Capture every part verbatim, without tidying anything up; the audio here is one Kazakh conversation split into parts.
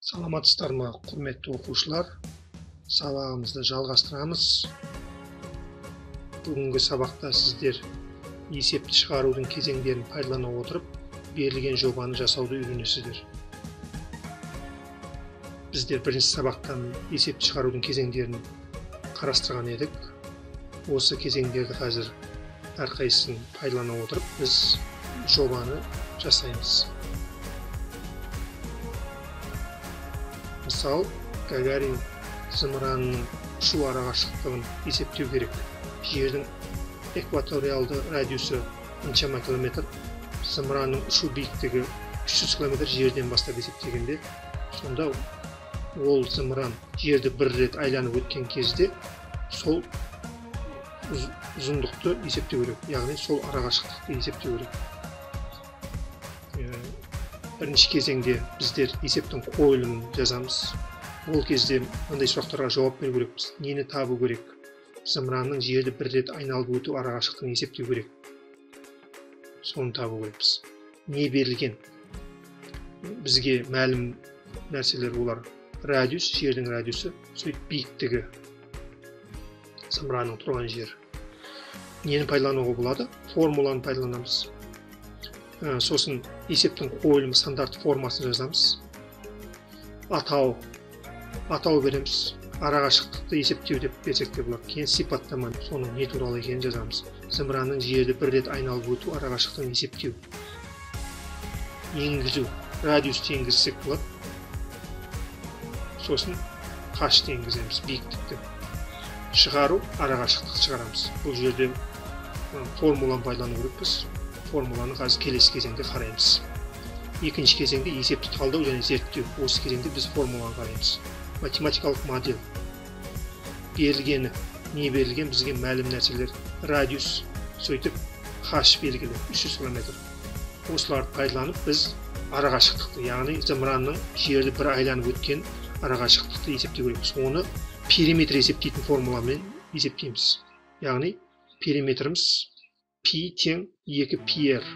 Саламатсыздар ма, құрметті оқушылар? Сабағымызды жалғастырамыз. Бүгінгі сабақта сіздер есепті шығарудың кезеңдерін пайдалана отырып, берілген жобаны жасауды үйренесіздер. Біздер бірінші сабақтан есепті шығарудың кезеңдерін қарастырған едік. Осы кезеңдерді қазір әрқайсысын пайдалана отырып, біз жобаны жасаймыз. Мысал, Гагарин зымыранының ұшу арақашықтығын есептеу керек. Жердің экваториалды радиусы қаншама километр, зымыранның ұшу биіктігі үш жүз километр жерден бастап есептегенде, сонда ол зымыран жерді бір рет айланып өткен кезде сол ұзындықты есептеу керек, яғни сол арақашықтықты есептеу керек. Бірінші кезеңде біздер есептің қойылымын жазамыз. Ол кезде мындай сұрақтарға жауап беру керекпіз. Нені табу керек? Зымыранның жерді бір рет айналып өту арақашықтығын есептеу керек. Соны табу керекпіз. Не берілген? Бізге мәлім нәрселер олар. Радиус, жердің радиусы, сөйтіп биіктігі. Зымыранның тұрған жері. Нені пайдалануға болады? Формуланы пайдаланамыз. Сосын есептің қойылым стандарт формасын жазамыз. Атау, атау береміз. Арақашықтықты есептеу деп берсек те болады. Кейін сипаттама, соның не туралы екенін жазамыз. Зымыранның жерді бір рет айналып өту арақашықтығын есептеу. Енгізу, радиусты енгізсек болады. Сосын қашты енгіземіз, биіктікті. Шығару, арақашықтықты шығарамыз. Бұл жерде формуланы пайдалану керекпіз. Формуланы қазір келесі кезеңде қараймыз. Екінші кезеңде есепті талдау және зерттеу. Осы кезеңде біз формуланы қараймыз. Математикалық модель. Берілгені, не берілген бізге мәлім нәрселер. Радиус, сөйтіп H белгілі, үш жүз километр. Осыларды пайдаланып біз арақашықтықты, яғни зымыранның жерді бір айланып өткен арақашықтықты есептеу керекпіз. Оны периметр есептейтін формуламен есептейміз. Яғни периметріміз пи тең екі пи эр.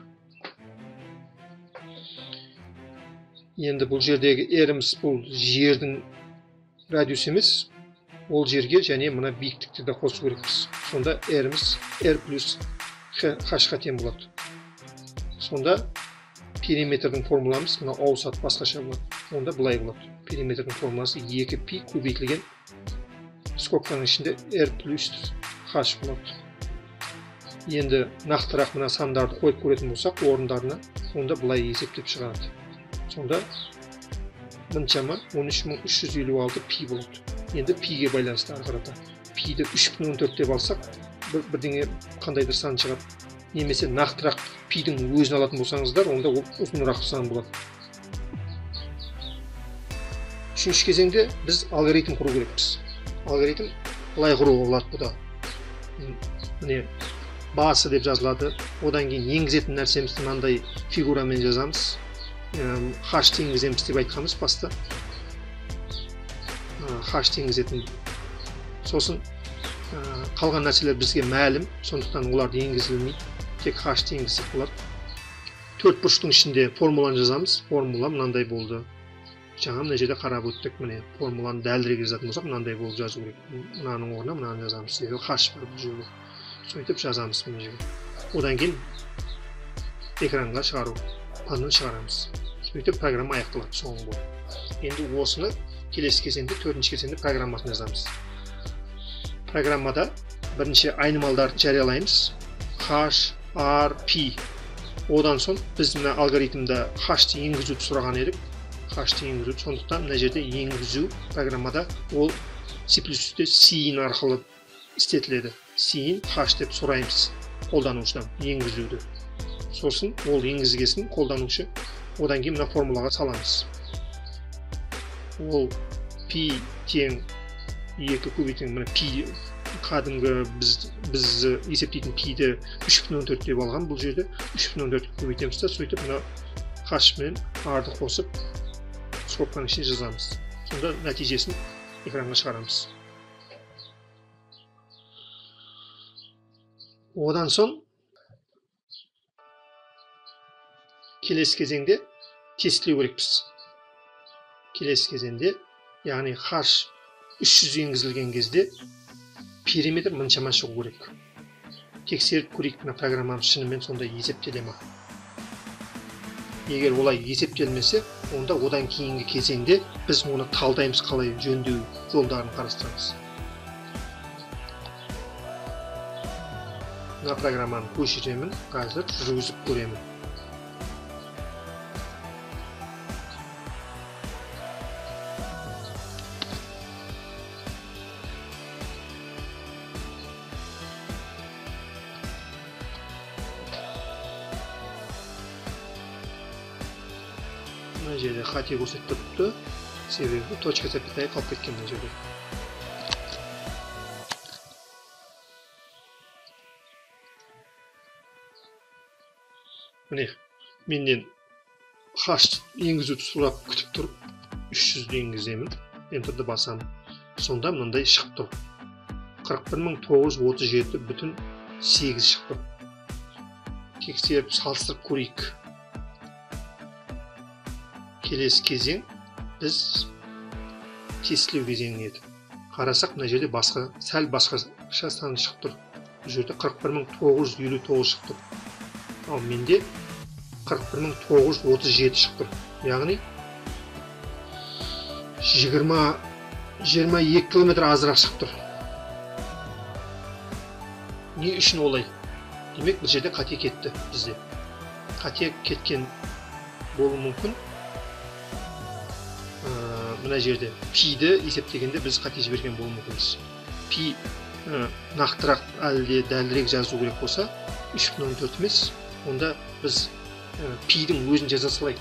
Енді бұл жердегі R-іміз бұл жердің радиус емес, ол жерге және мына биіктікті де қосу керекпіз. Сонда R-іміз R плюс H-ға тең болады. Сонда периметрдің формуламыз мына ауысады, басқаша болады. Онда былай болады. Периметрдің формуласы екі пи көбейтілген скобканың ішінде R плюс H болады. Енді нақтырақ мына сандарды қойып көретін болсақ, орындарына, онда былай есептеп шығарады. Сонда мыншама он үш мың үш жүз елу алты пи болады. Енді пиге байланысты арқарата. Пиді үш бүтін он төрт деп алсақ, бірдеңе қандайдыр сан шығады. Немесе нақтырақ пидің өзін алатын болсаңыздар, онда ол ұзынырақ сан болады. Үшінші кезеңде біз алгоритм құру керекпіз. Алгоритм былай құруға болады бұда. Міне басы деп жазылады. Одан кейін енгізетін нәрсемізді мынандай фигурамен жазамыз. H енгіземіз деп айтқанбыз баста. H енгізетін. Сосын қалған нәрселер бізге мәлім, сондықтан оларды енгізілмейді. Тек H енгізсек болады. Төрт бұрыштың ішінде формуланы жазамыз. Формула мынандай болды. Жаңа мына жерде қарап өттік. Міне формуланы дәлірек жазатын болсақ, мынандай болып жазу керек. Мынаның орнына мынаны жазамыз. Себебі H бар бұл жерде. Сөйтіп жазамыз мына жерге. Одан кейін экранға шығару, планын шығарамыз. Сөйтіп программа аяқталады соңғы болып. Енді осыны келесі кезеңде, төртінші кезеңде программасын жазамыз. Программада бірінші айнымалдарды жариялаймыз. H, R, P. Одан соң біз мына алгоритмда H-ті енгізуді сұраған едік. H-ті енгізуді, сондықтан мына жерде енгізу программада ол C плюс плюсте Cin арқылы істетіледі. Cin H деп сұраймыз қолданушыдан енгізуді. Сосын ол енгізгесін қолданушы одан кейін мына формулаға саламыз. Ол пи тең екі көбейтілген мына пи кәдімгі біз біз есептейтін пиді үш бүтін он төрт деп алған бұл жерде үш бүтін он төрт көбейтеміз да сөйтіп мына H мен R-ды қосып скобканың ішіне жазамыз. Сонда нәтижесін экранға шығарамыз. Одан соң келесі кезеңде тестілеу керекпіз. келесі кезеңде, яғни h үш жүз енгізілген кезде периметр мыншама шығу керек. Тексеріп көрейік, мына программамыз шынымен сондай есептеле ме? Егер олай есептелмесе, онда одан кейінгі кезеңде біз оны талдаймыз, қалай жөндеу жолдарын қарастырамыз. Мына программаны көшіремін, қазір жүргізіп көремін. Мына жерде қате көрсетіп тұрыпты, себебі точка запятая қалып кеткен мына жерде. Міне, менден h енгізуді сұрап күтіп тұрып, үш жүзді енгіземін, Enter'ды басамын. Сонда мынандай шығып тұр. қырық бір мың тоғыз жүз отыз жеті бүтін сегіз шықты. Тексеріп салыстырып көрейік. Келесі кезең біз тестілеу кезеңі еді. Қарасақ, мына жерде басқа, сәл басқаша саны шығып тұр. Бұл жерде қырық бір мың тоғыз жүз елу тоғыз шығып тұр. Ал менде қырық бір мың тоғыз жүз отыз жеті шығып тұр. Яғни жиырма екі километр азырақ шығып тұр. Не үшін олай? Демек, бұл жерде қате кетті бізде. Қате кеткен болуы мүмкін. Мына жерде пиді есептегенде біз қате жіберген болуы мүмкінбіз. Пи нақтырақ әлде дәлірек жазу керек болса, үш бүтін оннан төрт емес, онда біз пидің өзін жаза салайық.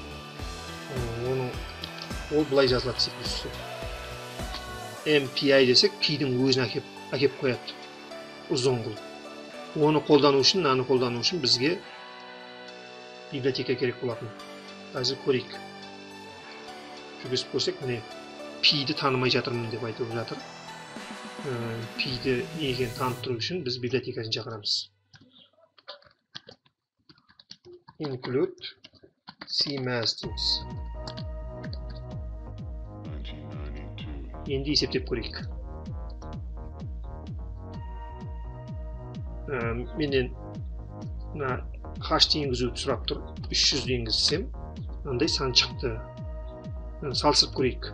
Ол былай жазылады секілді. эм пи ай десек, пидің өзін әкеп қояды. Ұзын қылып. Оны қолдану үшін, наны қолдану үшін бізге библиотека керек болатын. Қазір көрейік. Жүргізіп көрсек, міне пиді танымай жатырмын деп айтып жатыр. Пиді не екенін танып тұру үшін біз библиотекасын шақырамыз. Include CMass дейміз. Енді есептеп көрейік. Менен h енгізуді сұрап тұр. үш жүзді енгізсем, андай сан шықты. Салыстырып көрейік.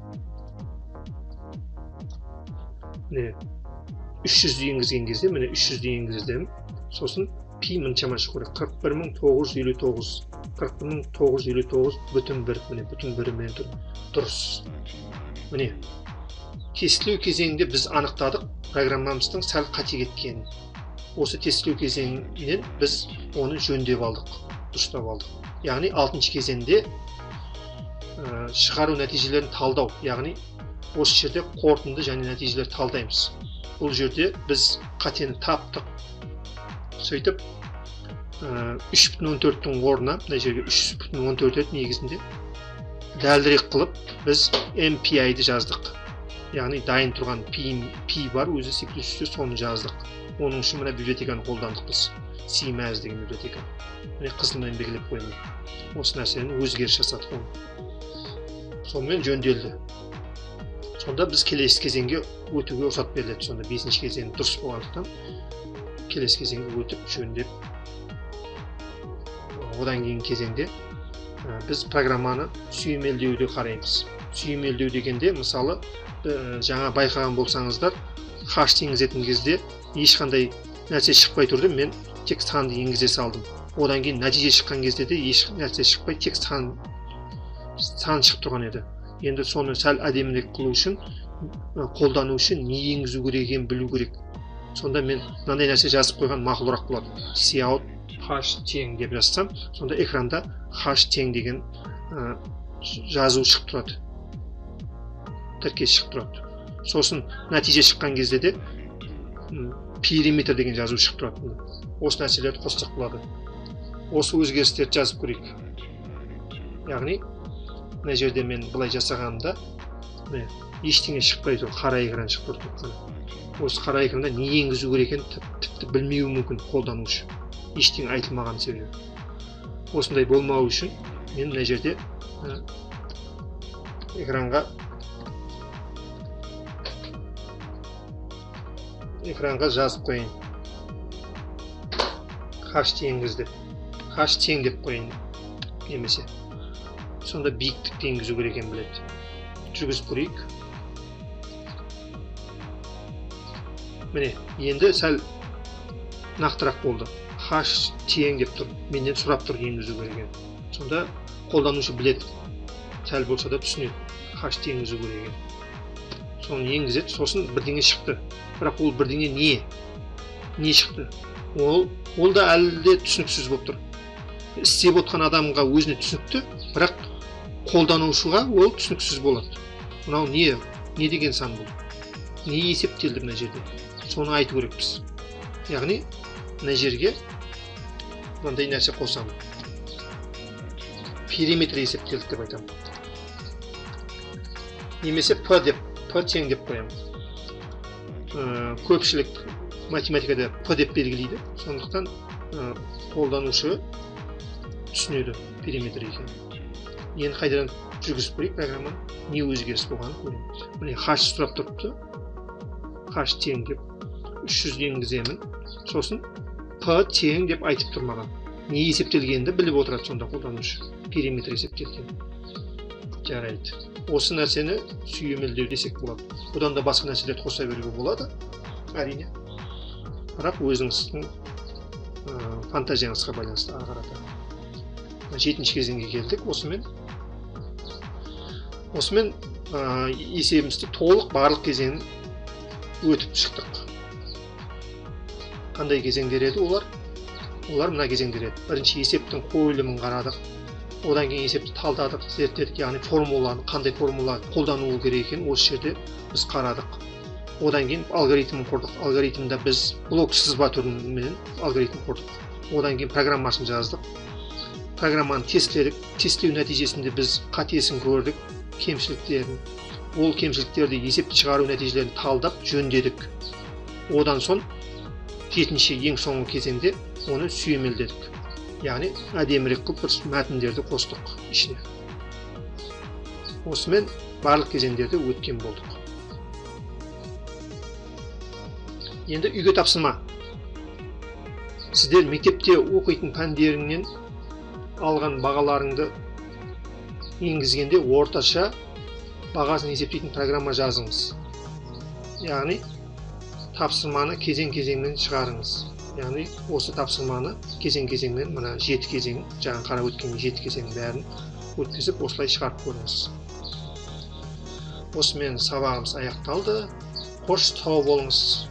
үш жүзді енгізген кезде, міне үш жүзді енгіздім. Сосын пи мыншама шығу керек. қырық бір мың тоғыз жүз елу тоғыз. қырық бір мың тоғыз жүз елу тоғыз бүтін бір. Міне бүтін бірімен дұрыс. Міне, тестілеу кезеңінде біз анықтадық программамыздың сәл қате кеткенін. Осы тестілеу кезеңінен біз оны жөндеп алдық, дұрыстап алдық. Яғни алтыншы кезеңде шығару нәтижелерін талдау, яғни осы жерде қорытынды және нәтижелер талдаймыз. Бұл жерде біз қатені таптық. Сөйтіп, үш бүтін он төрттің орнына, мына жерге үш бүтін он төрт еді негізінде, дәлірек қылып, біз эм пи айды жаздық. Яғни дайын тұрған пи бар, өзі C плюс плюсте соны жаздық. Оның үшін мына библиотеканы қолдандық біз. CMass деген библиотека. Міне қызылмен белгілеп қойдым. Осы нәрсені өзгеріс жасадық оны. Сонымен жөнделді. Сонда біз келесі кезеңге өтуге рұқсат беріледі. Сонда бесінші кезең дұрыс болғандықтан келесі кезеңге өтіп жөндеп. Одан кейін кезеңде біз программаны сүйемелдеуді қараймыз. Сүйемелдеу дегенде, мысалы, жаңа байқаған болсаңыздар, h енгізетін кезде ешқандай нәрсе шықпай тұрды, мен тек санды енгізе салдым. Одан кейін нәтиже шыққан кезде де еш нәрсе шықпай, тек сан шығып тұрған еді. Енді соны сәл әдемірек қылу үшін, қолдану үшін не енгізу керек екенін білу керек. Сонда мен мынандай нәрсе жазып қойған мақұлырақ болады. Cout h тең деп жазсам, сонда экранда h тең деген жазу шығып тұрады. Тіркес шығып тұрады. Сосын нәтиже шыққан кезде де периметр деген жазу шығып тұрады. Осы нәрселерді қоссақ болады. Осы өзгерістерді жазып көрейік. Яғни, мына жерде мен былай жасағанымда ештеңе шықпай тұр, қара экран шығып тұр. Осы қара экранда не енгізу керек екенін тіпті білмеуі мүмкін қолданушы. Ештеңе айтылмаған себебі. Осындай болмау үшін мен мына жерде экранға экранға жазып қойын. H теңізді. H тең деп қойын. Немесе. Сонда биіктікті енгізу керек екен біледі. Жүргізіп көрейік. Міне, енді сәл нақтырақ болды. H тең деп тұр. Менден сұрап тұр енгізу керек екен. Сонда қолданушы біледі. Сәл болса да түсінеді. H тең енгізу керек екен. Соны енгізеді, сосын бірдеңе шықты. Бірақ ол бірдеңе не? Не шықты? Ол, ол да әлі де түсініксіз болып тұр. Істеп отқан адамға өзіне түсінікті, бірақ қолданушыға ол түсініксіз болады. Мынау не? Не деген сан бұл? Не есептелді мына жерде? Соны айту керекпіз. Яғни, мына жерге мынандай нәрсе қосамын. Периметр есептелді деп айтамын. Немесе P деп, P тең деп қоямын. Көпшілік математикада P деп белгілейді. Сондықтан қолданушы түсінеді периметр екен. Енді қайдадан жүргізіп көрейік программаны, не өзгеріс болғанын көреміз. Міне H сұрап тұрыпты. H тең деп үш жүз енгіземін. Сосын P тең деп айтып тұр маған. Не есептелгенді біліп отырады сонда қолданушы. Периметр есептелген. Жарайды. Осы нәрсені сүйемелдеу десек болады. Бұдан да басқа нәрселерді қоса беруге болады. Әрине. Бірақ өзіңіздің фантазияңызға байланысты ары қарата. Жетінші кезеңге келдік. Осымен осымен есебімізді толық барлық кезеңін өтіп шықтық. Қандай кезеңдер еді олар? Олар мына кезеңдер еді. Бірінші есептің қойылымын қарадық. Одан кейін есепті талдадық, зерттедік, яғни формуланы, қандай формула қолдануы керек екенін осы жерде біз қарадық. Одан кейін алгоритмін құрдық. Алгоритмда біз блок сызба түрімен алгоритм құрдық. Одан кейін программасын жаздық. Программаны тестледік. Тестлеу нәтижесінде біз қатесін көрдік, кемшіліктерін. Ол кемшіліктерді есепті шығару нәтижелерін талдап, жөндедік. Одан соң жетінші ең соңғы кезеңде оны сүйемелдедік. Яғни әдемірек қылып бір мәтіндерді қостық ішіне. Осымен барлық кезеңдерді өткен болдық. Енді үйге тапсырма. Сіздер мектепте оқитын пәндеріңнен алған бағаларыңды енгізгенде орташа бағасын есептейтін программа жазыңыз. Яғни тапсырманы кезең-кезеңмен шығарыңыз. Яғни осы тапсырманы кезең-кезеңмен, мына жеті кезең, жаңа қарап өткен жеті кезең бәрін өткізіп, осылай шығарып көріңіз. Осымен сабағымыз аяқталды. Қош сау болыңыз.